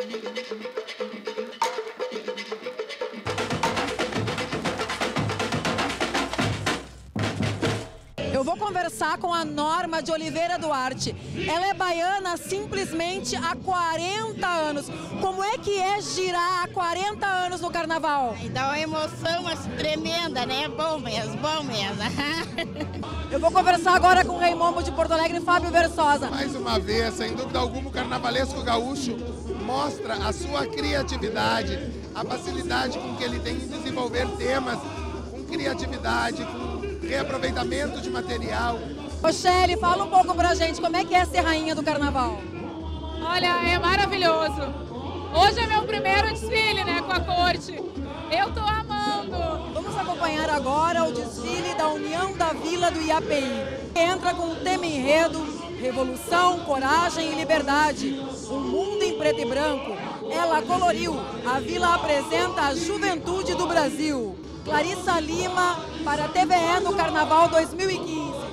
Eu vou conversar com a Norma de Oliveira Duarte. Ela é baiana simplesmente há 40 anos. Como é que é girar há 40 anos no carnaval? Dá uma emoção tremenda, né? Bom mesmo, bom mesmo. Eu vou conversar agora com o Rei Momo de Porto Alegre, Fábio Versosa. Mais uma vez, sem dúvida alguma, o carnavalesco gaúcho mostra a sua criatividade, a facilidade com que ele tem em desenvolver temas com criatividade, com reaproveitamento de material. Rochelle, fala um pouco pra gente, como é que é ser rainha do carnaval? Olha, é maravilhoso. Hoje é meu primeiro desfile, né, com a corte. Eu tô amando. Vamos acompanhar agora o desfile da União da Vila do IAPI. Entra com o tema enredo, revolução, coragem e liberdade. Um mundo em preto e branco. Ela coloriu. A vila apresenta a juventude do Brasil. Clarissa Lima para a TVE no Carnaval 2015.